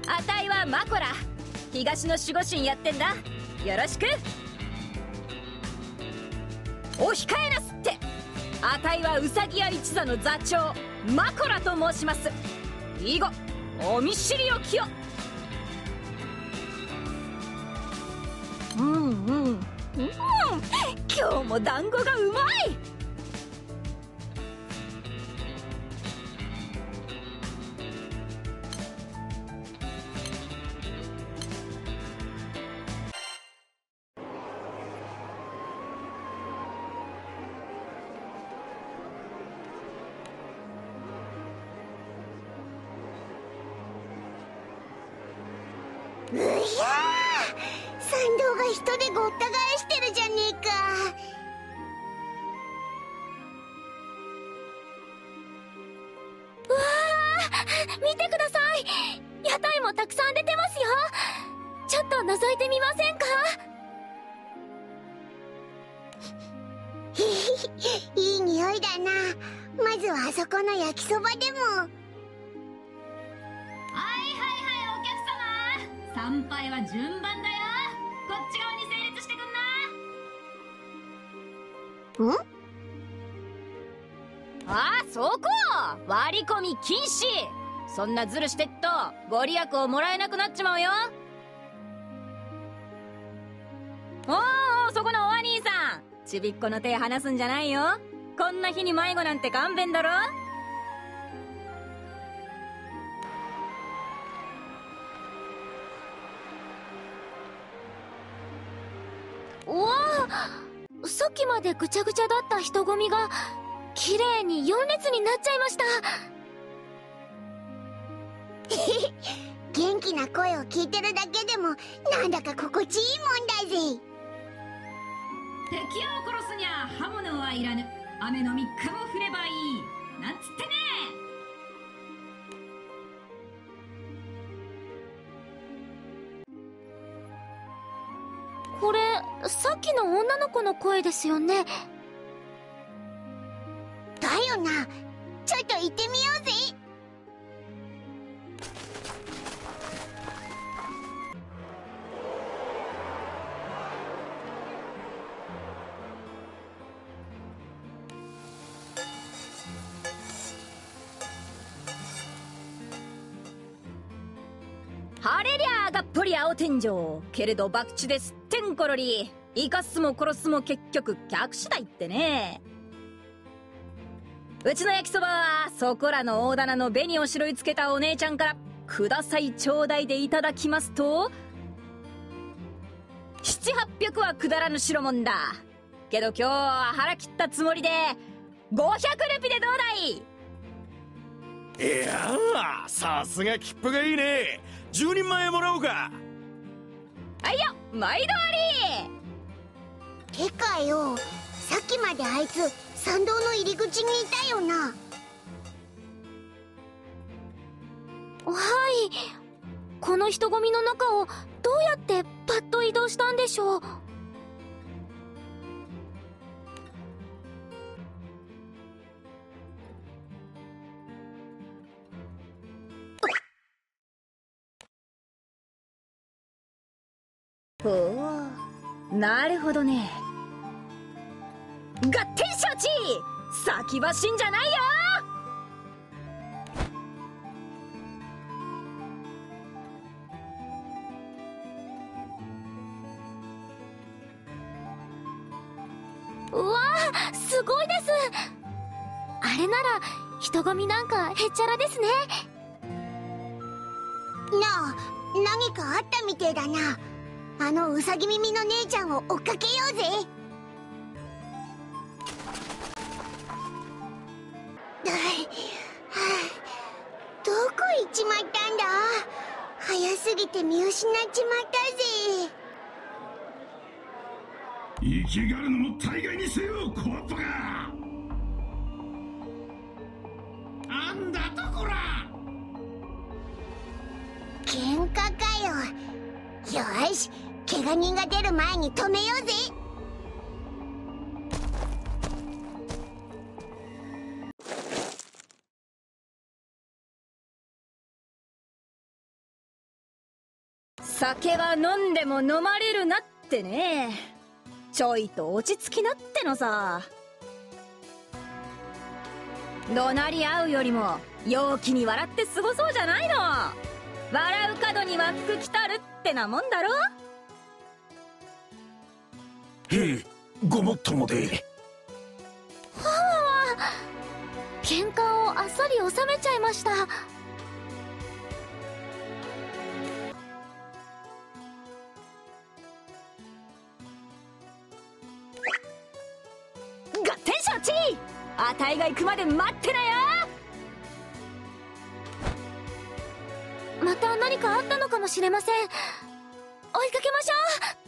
あたいはマコラ、東の守護神やってんだ。よろしく。お控えなすって。あたいはウサギ屋一座の座長マコラと申します。以後お見知りおきを。今日も団子がうまい。 うひゃー、参道が人でごった返してるじゃねえか。 うわー、見てください。屋台もたくさん出てますよ。ちょっと覗いてみませんか？ いい匂いだな。まずはあそこの焼きそばでも。 参拝は順番だよ。こっち側に整列してくんな。 ああ、そこ割り込み禁止。そんなズルしてっとご利益をもらえなくなっちまうよ。おー、そこのお兄さん、ちびっこの手離すんじゃないよ。こんな日に迷子なんて勘弁だろ。 おお、さっきまでぐちゃぐちゃだった人混みが綺麗に4列になっちゃいました。 元気な声を聞いてるだけでもなんだか心地いいもんだぜ。 敵を殺すにゃ刃物はいらぬ。雨の3日も降ればいい。なんつってね。 これさっきの女の子の声ですよね。 だよな。ちょっと行ってみようぜ。 晴れりゃあがっぽり青天井。けれど博打ですってんころり。生かすも殺すも結局客次第ってね。うちの焼きそばはそこらの大棚の紅を白いつけたお姉ちゃんからくださいちょうだいでいただきますと、700、800はくだらぬ代物だ。けど今日は腹切ったつもりで500ルピでどうだい。 いやー、さすが切符がいいね。10人前もらおうか。 はいよ、毎度あり。 てかよ、さっきまであいつ参道の入り口にいたよな。 はい。この人混みの中をどうやってパッと移動したんでしょう。 ほう、なるほどね。合点承知。先走んじゃないよ。 うわー、すごいです。あれなら人混みなんかへっちゃらですね。 なあ、何かあったみてえだな。あのウサギ耳の姉ちゃんを追っかけようぜ。どこ行っちまったんだ。早すぎて見失っちまったぜ。 生きがるのも大概にせよ、小っぱが。なんだとこら。 喧嘩かよ。よし、怪我人が出る前に止めようぜ。 酒は飲んでも飲まれるなってね。ちょいと落ち着きなってのさ。怒鳴り合うよりも陽気に笑って過ごそうじゃないの。笑う角には福来たるってなもんだろ。 ごもっともで。 喧嘩をあっさり収めちゃいました。 合点承知。あたいが行くまで待ってなよ。 また何かあったのかもしれません。追いかけましょう。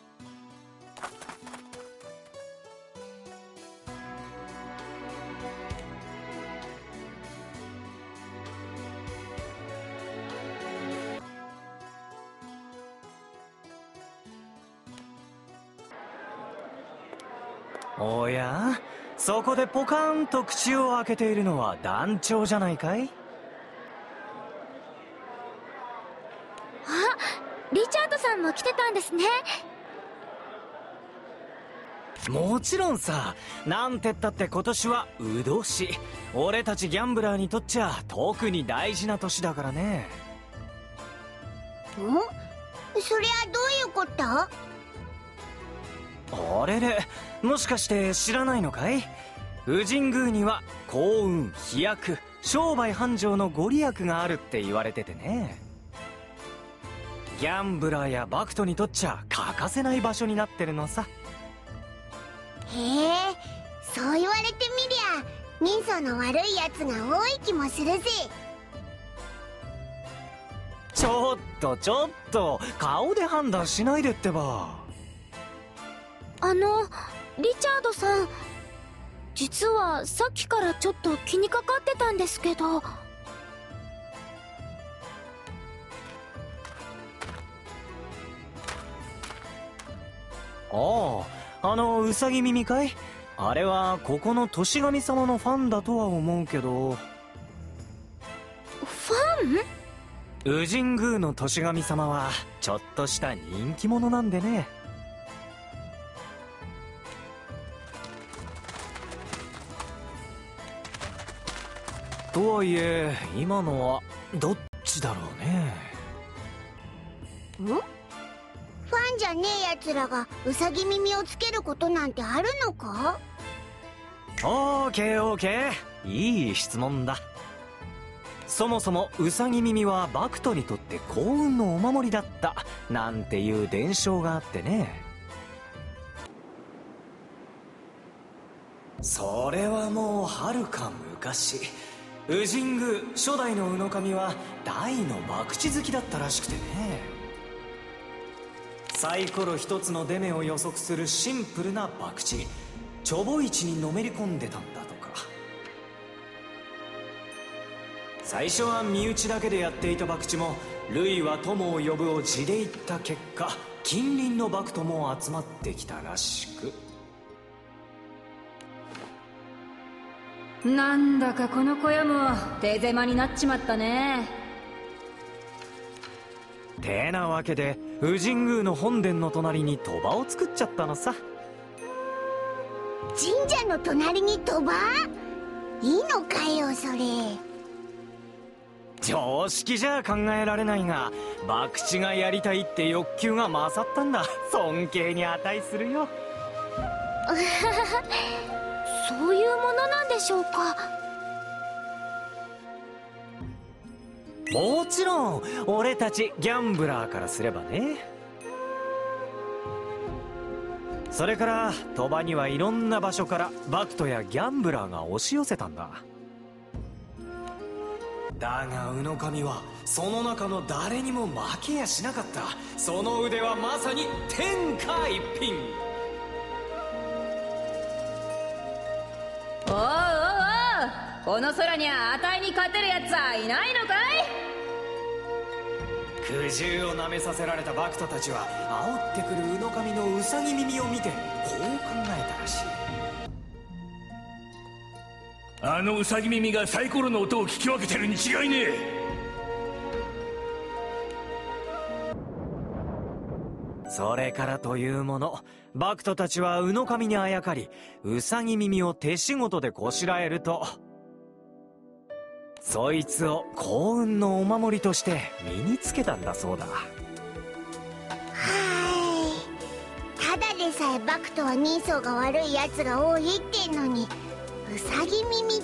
おや、そこでポカーンと口を開けているのは団長じゃないかい？ あ、リチャードさんも来てたんですね。 もちろんさ。なんてったって今年はうどし。俺たちギャンブラーにとっちゃ特に大事な年だからね。 そりゃどういうこと？ あれれ、もしかして知らないのかい？宇神宮には幸運、飛躍、商売繁盛のご利益があるって言われててね。ギャンブラーやバクトにとっちゃ欠かせない場所になってるのさ。 へえ、そう言われてみりゃ人相の悪いやつが多い気もするぜ。 ちょっと顔で判断しないでってば。 リチャードさん、実はさっきからちょっと気にかかってたんですけど。 ウサギ耳かい？あれはここの年神様のファンだとは思うけど。 ファン？ 宇神宮の年神様はちょっとした人気者なんでね。とはいえ今のはどっちだろうね。 ファンじゃねえやつらがウサギ耳をつけることなんてあるのか？ オーケー、いい質問だ。そもそもウサギ耳はバクトにとって幸運のお守りだったなんていう伝承があってね。それはもうはるか昔、宇神宮初代の宇野神は大の博打好きだったらしくてね。サイコロ一つの出目を予測するシンプルな博打チョボ市にのめり込んでたんだとか。最初は身内だけでやっていた博打も類は友を呼ぶを地で言った結果、近隣の博徒も集まってきたらしく。 なんだかこの小屋も手狭になっちまったね。 てなわけで宇神宮の本殿の隣に賭場を作っちゃったのさ。 神社の隣に賭場？いいのかよそれ。 常識じゃ考えられないが、博打がやりたいって欲求が勝ったんだ。尊敬に値するよ。 そういうものなんでしょうか。 もちろん俺たちギャンブラーからすればね。それから賭場にはいろんな場所からバクトやギャンブラーが押し寄せたんだ。だが宇野神はその中の誰にも負けやしなかった。その腕はまさに天下一品。 おうおうおう、この空にはあたいに勝てるやつはいないのかい？ 苦渋をなめさせられたバクトたちは煽ってくる宇野神のウサギ耳を見てこう考えたらしい。 あのウサギ耳がサイコロの音を聞き分けてるに違いねえ。 それからというもの、バクトたちは鵜の神にあやかり、ウサギ耳を手仕事でこしらえると、そいつを幸運のお守りとして身につけたんだそうだ。 ただでさえバクトは人相が悪いやつが多いってのに、ウサギ耳って。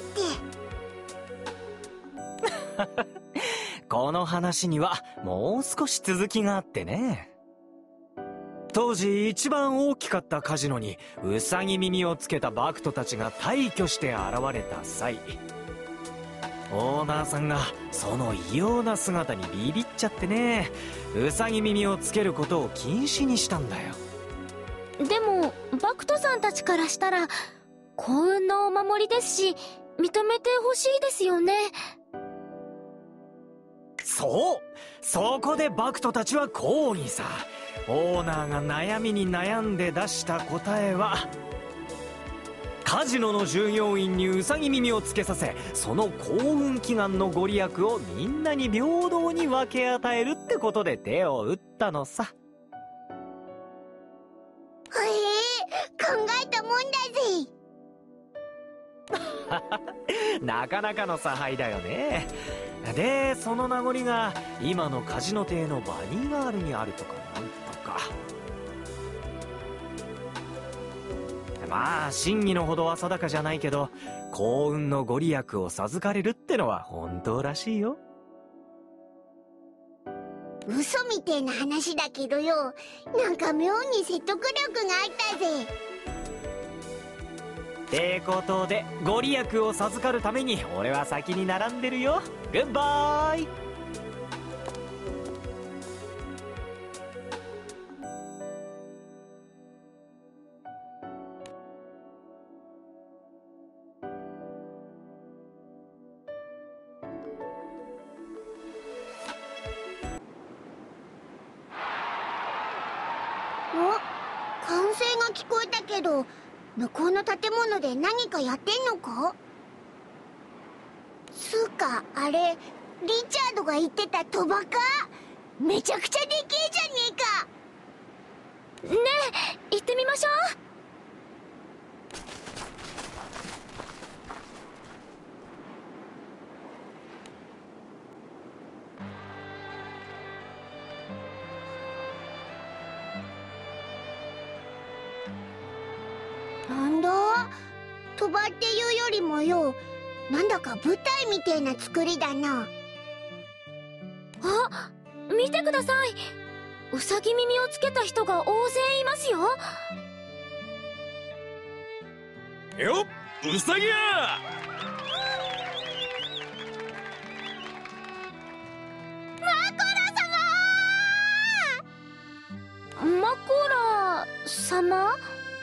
この話にはもう少し続きがあってね。当時一番大きかったカジノにウサギ耳をつけたバクトたちが大挙して現れた際、オーナーさんがその異様な姿にビビっちゃってね、ウサギ耳をつけることを禁止にしたんだよ。 でもバクトさんたちからしたら幸運のお守りですし、認めてほしいですよね。 そう、そこでバクトたちは抗議さ。オーナーが悩みに悩んで出した答えは、カジノの従業員にウサギ耳をつけさせ、その幸運祈願のご利益をみんなに平等に分け与えるってことで手を打ったのさ。 考えたもんだぜ。 なかなかの差配だよね。で、その名残が今のカジノ亭のバニーガールにあるとかなんとか。まあ真偽のほどは定かじゃないけど、幸運のご利益を授かれるってのは本当らしいよ。 嘘みてえな話だけどよ、なんか妙に説得力があったぜ。 ってことでご利益を授かるために俺は先に並んでるよ。グッバイ。 歓声が聞こえたけど、向こうの建物で何かやってんのか？つうかあれ、リチャードが言ってた賭場か？めちゃくちゃでけえじゃねえか。 ねえ、行ってみましょう。なんだ？賭場っていうよりもよ、なんだか舞台みてえな作りだな。 あ、見てください。ウサギ耳をつけた人が大勢いますよ。 よっ、ウサギや。 マコラ様？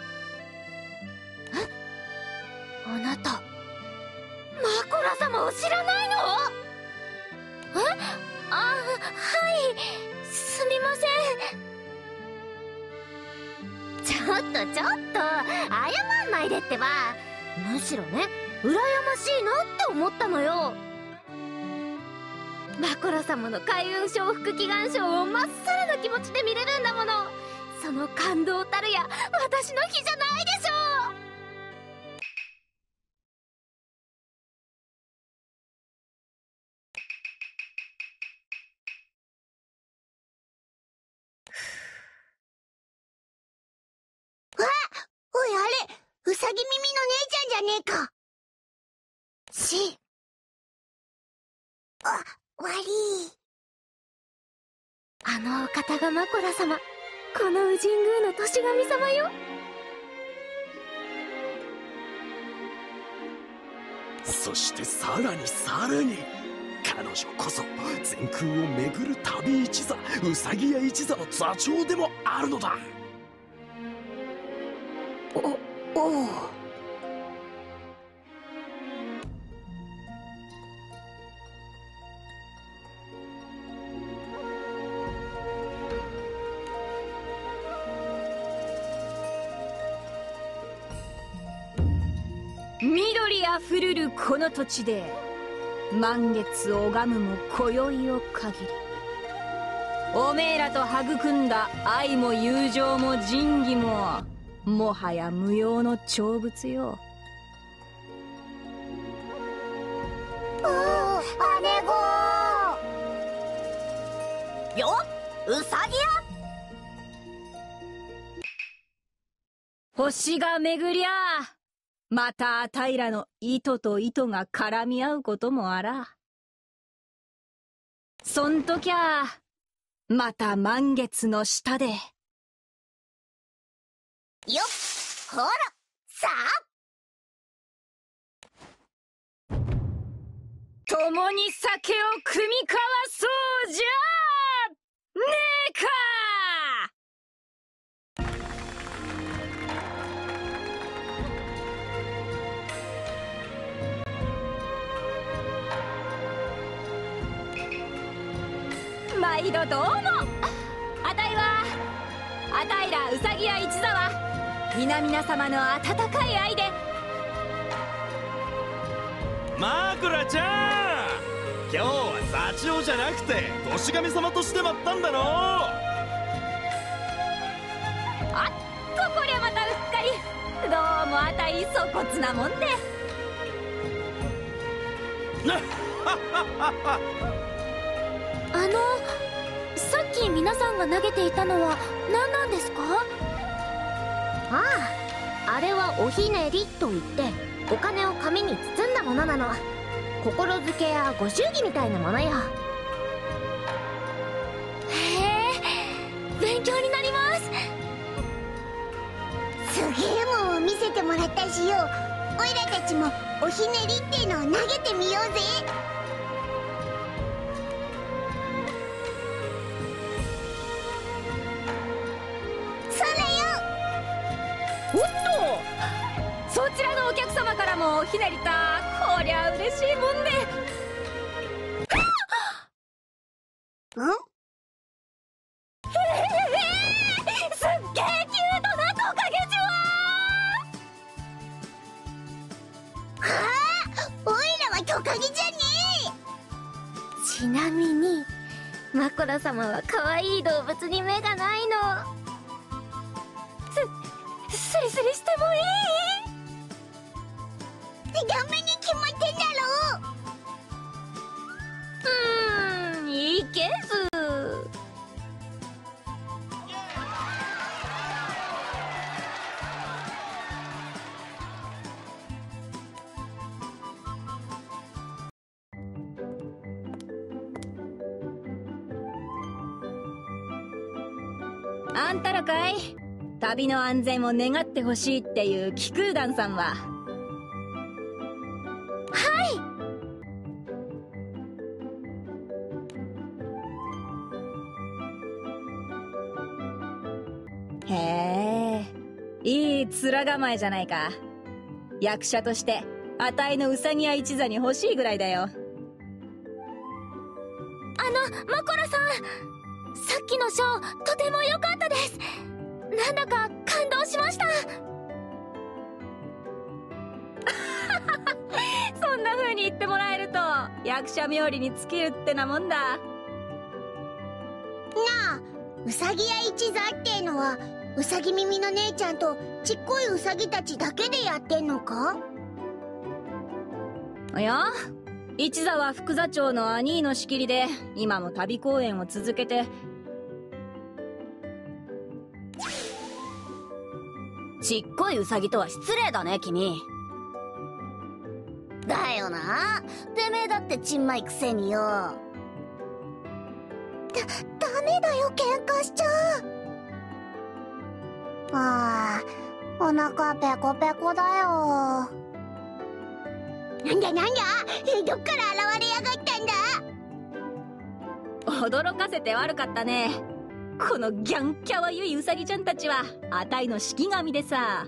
え？あなた、マコラ様を知らないの？え？はい、すみません。ちょっと謝んないでってば。むしろね、羨ましいなって思ったのよ。マコラ様の開運承福祈願賞をまっさらな気持ちで見れるんだもの。その感動たるや私の日じゃないでしょう。 おい、あれ、ウサギ耳の姉ちゃんじゃねえか。悪い。 あのお方がマコラ様、この宇神宮の年神様よ。 そしてさらに彼女こそ全空を巡る旅一座、ウサギ屋一座の座長でもあるのだ。 おう。 緑あふるるこの土地で満月拝むも今宵を限り。 おめえらと育んだ愛も友情も仁義ももはや無用の長物よ。 姉子よ、ウサギや。 星が巡りゃまたあたいらの糸と糸が絡み合うこともあら。そんときゃまた満月の下で。 よっ、ほら、さあ。 共に酒を酌み交わそうじゃねえか。毎度どうも。あたいらウサギや一座は皆様の温かい愛で。 マクラちゃん、今日は座長じゃなくて年神様としてまったんだの。 あっとこりゃまたうっかり。どうもあたい粗骨なもんで。 さっき皆さんが投げていたのは何なんですか？あれはおひねりといってお金を紙に包んだものなの。心づけやご祝儀みたいなものよ。へえ、勉強になります。 すげえもんを見せてもらったしよ。おいらたちもおひねりってのを投げてみようぜ。 そちらのお客様からもひねりた。こりゃ嬉しいもんで。 ん？ すっげえキュートなトカゲじおいらはトカゲじゃねゃ。ちなみにマコラ様は可愛い動物に目がないの。スリスリしてもいい？ え。ダメに決まってんだろ。 いけず。 あんたらかい？旅の安全を願ってほしいっていう気空団さんは。へえ、いい面構えじゃないか。役者としてあたいのウサギや一座に欲しいぐらいだよ。 マコラさん、さっきのショーとても良かったです。なんだか感動しました。 そんな風に言ってもらえると役者冥利に尽きるってなもんだ。 なあ、ウサギや一座ってのはウサギ耳の姉ちゃんとちっこいウサギたちだけでやってんのか？ いや、一座は副座長の兄の仕切りで今も旅公演を続けて。 ちっこいウサギとは失礼だね、君。だよな。てめえだってちんまいくせによ。ダメだよ、喧嘩しちゃう。 お腹ペコペコだよ。なんだなんだ、どっから現れやがったんだ。 驚かせて悪かったね。このギャンキャワゆいウサギちゃんたちはあたいの式神でさ。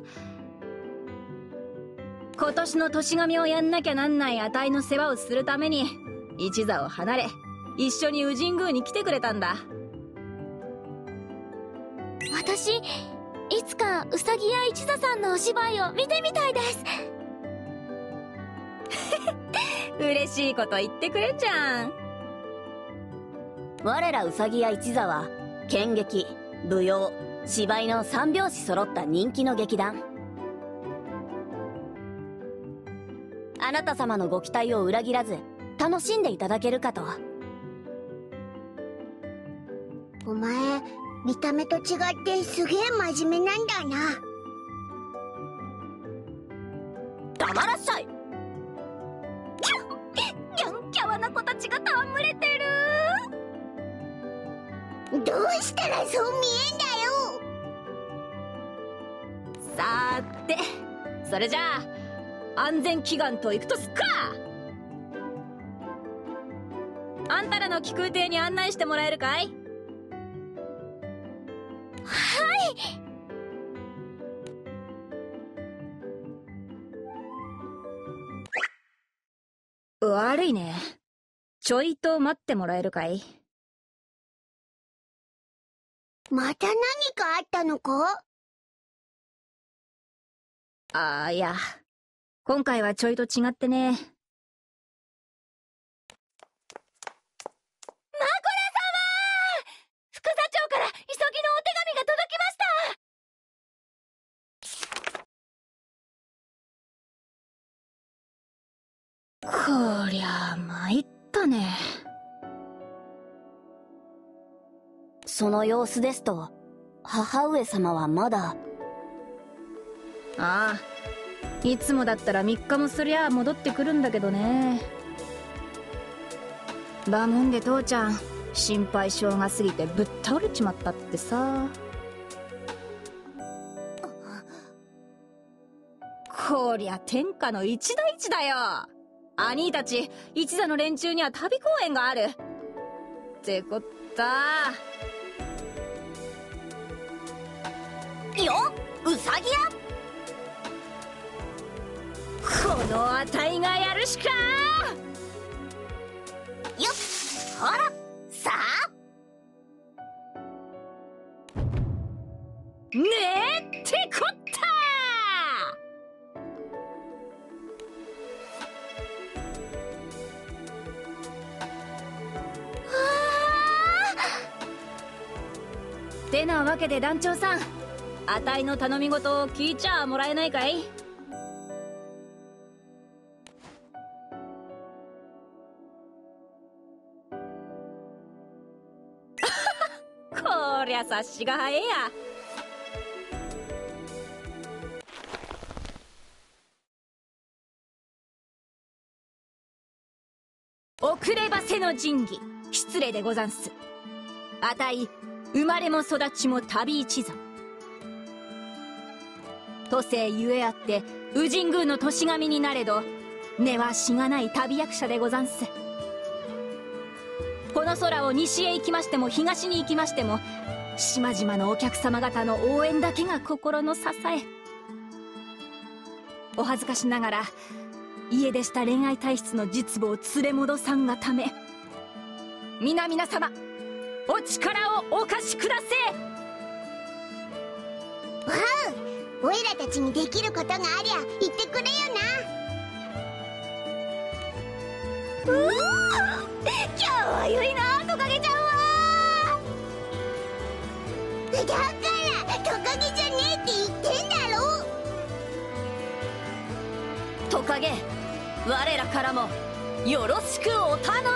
今年の年神をやんなきゃなんないあたいの世話をするために一座を離れ一緒に宇神宮に来てくれたんだ。 私、いつかウサギや一座さんのお芝居を見てみたいです。 嬉しいこと言ってくれちゃん。 我らウサギ屋一座は剣劇、舞踊、芝居の三拍子揃った人気の劇団。あなた様のご期待を裏切らず楽しんでいただけるかと。 お前、見た目と違ってすげえ真面目なんだな。 黙らっしゃい。ギャンキャワな子たちが戯れてる。 どうしたらそう見えんだよ。 さーて、それじゃあ安全祈願と行くとすっか。あんたらの気空艇に案内してもらえるかい？悪いね。ちょいと待ってもらえるかい？ また何かあったのか？ いや、今回はちょいと違ってね。 副座長から急ぎのお手紙が届きました。 こりゃ参ったね。 その様子ですと、母上様はまだ。 ああ、いつもだったら3日もすりゃ戻ってくるんだけどね。だもんで父ちゃん、心配性が過ぎてぶっ倒れちまったってさ。こりゃ天下の一大事だよ。兄たち一座の連中には旅公演があるってこった。 よっ、ウサギ屋。 このあたいがやるしか。 よっ、ほら、さあ。 ねえってこった。てなわけで団長さん、あたいの頼み事を聞いちゃもらえないかい？こりゃ察しが早えや。遅ればせの仁義、失礼でござんす。あたい生まれも育ちも旅一座。都政ゆえあって宇神宮の年神になれど根はしがない旅役者でござんす。この空を西へ行きましても東に行きましても島々のお客様方の応援だけが心の支え。お恥ずかしながら家出した恋愛体質の実母を連れ戻さんがため、皆様お力をお貸しくだせ。 わあ、おいらたちにできることがありゃ言ってくれよな。 今日はゆいな、トカゲちゃんは。 だからトカゲじゃねえって言ってんだろ。 トカゲ、我らからもよろしくお頼